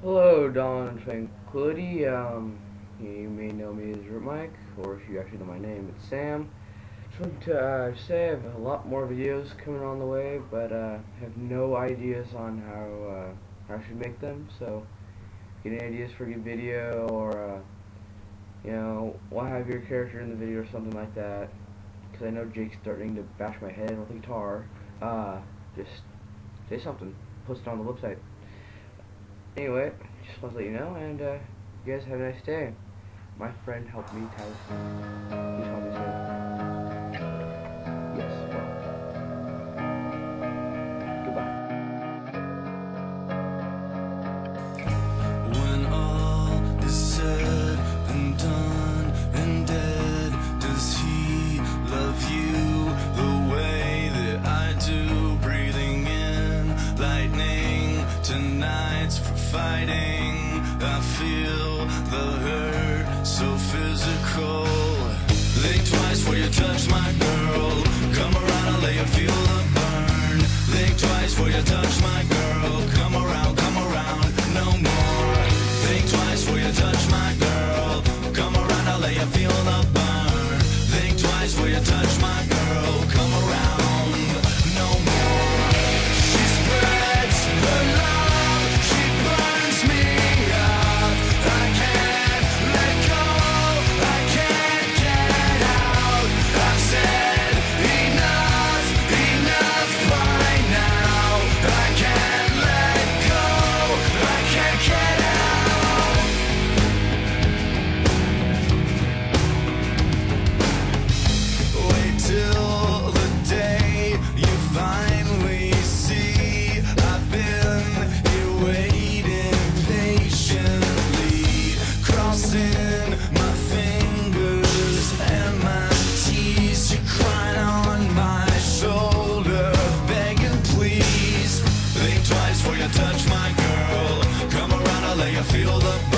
Hello, Dawn and Tranquility. You may know me as Mike, or if you actually know my name, it's Sam. Just wanted to say I have a lot more videos coming on the way, but have no ideas on how I should make them. So, if you get any ideas for a good video, or want to have your character in the video or something like that, because I know Jake's starting to bash my head with the guitar. Just say something. Post it on the website. Anyway, just want to let you know, and you guys have a nice day. My friend helped me tie this. Please help me soon. Yes, well. Goodbye. When all is said and done and dead, does he love you the way that I do? Breathing in lightning, tonight's for fighting. I feel the hurt so physical. Think twice before you touch my girl. Come around and let you feel the burn. Think twice before you touch my girl. Come around, no more. Think twice before you touch my girl. Come around, I'll let you feel the burn. Think twice before you touch my girl. Come around, no more. She spreads her love, she burns me up. I can't let go, I can't get out. I've said enough, enough by now. I can't let go, I can't get out. Wait till the day you finally see I've been here waiting patiently, crossing my fingers and my teeth. You're crying on my shoulder, begging please. Think twice before you touch my girl. Come around, I'll let you feel the